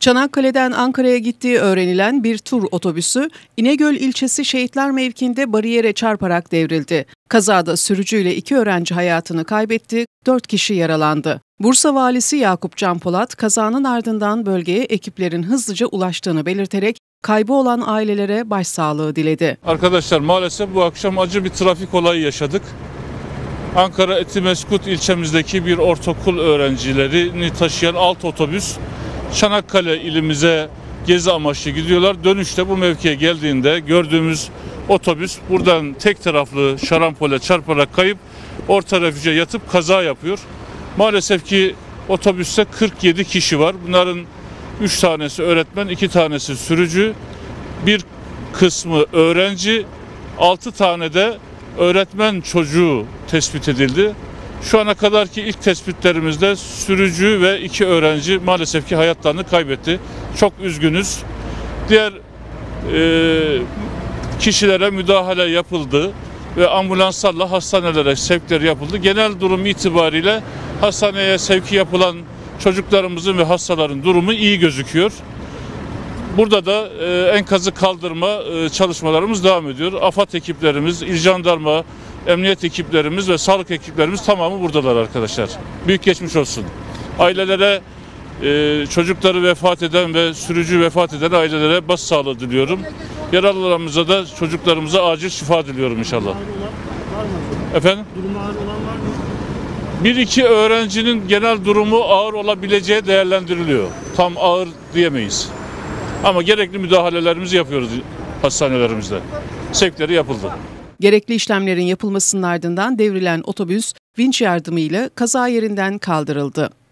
Çanakkale'den Ankara'ya gittiği öğrenilen bir tur otobüsü İnegöl ilçesi Şehitler mevkiinde bariyere çarparak devrildi. Kazada sürücüyle 2 öğrenci hayatını kaybetti, 4 kişi yaralandı. Bursa Valisi Yakup Can Polat, kazanın ardından bölgeye ekiplerin hızlıca ulaştığını belirterek kaybı olan ailelere başsağlığı diledi. Arkadaşlar, maalesef bu akşam acı bir trafik olayı yaşadık. Ankara Etimeskut ilçemizdeki bir ortaokul öğrencilerini taşıyan alt otobüs Çanakkale ilimize gezi amaçlı gidiyorlar. Dönüşte bu mevkiye geldiğinde gördüğümüz otobüs buradan tek taraflı şarampole çarparak kayıp orta refüje yatıp kaza yapıyor. Maalesef ki otobüste 47 kişi var. Bunların 3 tanesi öğretmen, 2 tanesi sürücü, bir kısmı öğrenci, 6 tane de öğretmen çocuğu tespit edildi. Şu ana kadarki ilk tespitlerimizde sürücü ve 2 öğrenci maalesef ki hayatlarını kaybetti. Çok üzgünüz. Diğer kişilere müdahale yapıldı ve ambulanslarla hastanelere sevkleri yapıldı. Genel durum itibariyle hastaneye sevki yapılan çocuklarımızın ve hastaların durumu iyi gözüküyor. Burada da enkazı kaldırma çalışmalarımız devam ediyor. AFAD ekiplerimiz, İl Jandarma, emniyet ekiplerimiz ve sağlık ekiplerimiz tamamı buradalar arkadaşlar. Büyük geçmiş olsun. Ailelere, çocukları vefat eden ve sürücü vefat eden ailelere başsağlığı diliyorum. Yaralılarımıza da çocuklarımıza acil şifa diliyorum inşallah. Efendim? Durumu ağır olan var mı? 1-2 öğrencinin genel durumu ağır olabileceği değerlendiriliyor. Tam ağır diyemeyiz. Ama gerekli müdahalelerimizi yapıyoruz hastanelerimizde. Sevkleri yapıldı. Gerekli işlemlerin yapılmasının ardından devrilen otobüs vinç yardımıyla kaza yerinden kaldırıldı.